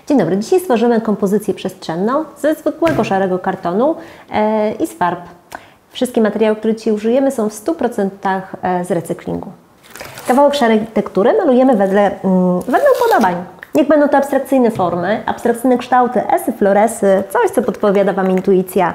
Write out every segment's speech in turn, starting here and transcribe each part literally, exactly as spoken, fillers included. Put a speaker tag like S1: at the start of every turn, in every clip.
S1: Dzień dobry, dzisiaj stworzymy kompozycję przestrzenną ze zwykłego szarego kartonu e, i z farb. Wszystkie materiały, które dzisiaj użyjemy, są w stu procentach z recyklingu. Kawałek szarej tektury malujemy wedle, mm, wedle upodobań. Niech będą to abstrakcyjne formy, abstrakcyjne kształty, esy, floresy, coś, co podpowiada Wam intuicja.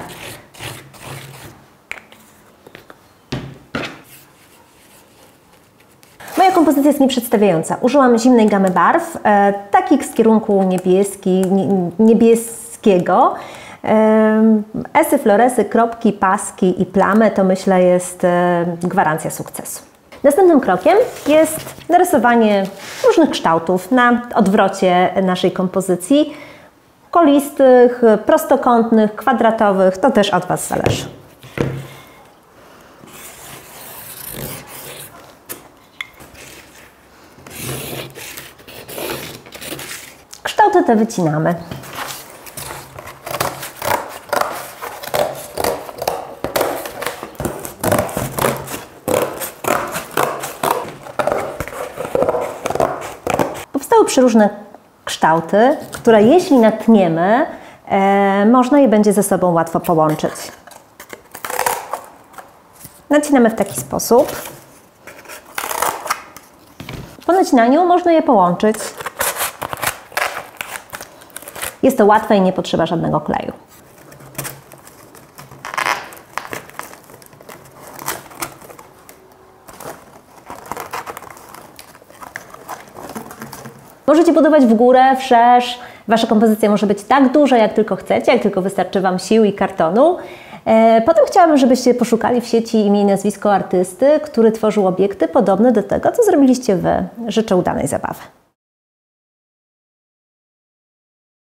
S1: Moja kompozycja jest nieprzedstawiająca. Użyłam zimnej gamy barw, e, takich z kierunku niebieski, nie, niebieskiego. E, esy, floresy, kropki, paski i plamy to, myślę, jest e, gwarancja sukcesu. Następnym krokiem jest narysowanie różnych kształtów na odwrocie naszej kompozycji. Kolistych, prostokątnych, kwadratowych, to też od Was zależy. Kształty te wycinamy. Powstały przeróżne kształty, które jeśli natniemy, e, można je będzie ze sobą łatwo połączyć. Nacinamy w taki sposób. Po nacinaniu można je połączyć. Jest to łatwe i nie potrzeba żadnego kleju. Możecie budować w górę, wszerz. Wasza kompozycja może być tak duża, jak tylko chcecie, jak tylko wystarczy Wam sił i kartonu. Potem chciałabym, żebyście poszukali w sieci imię i nazwisko artysty, który tworzył obiekty podobne do tego, co zrobiliście Wy. Życzę udanej zabawy.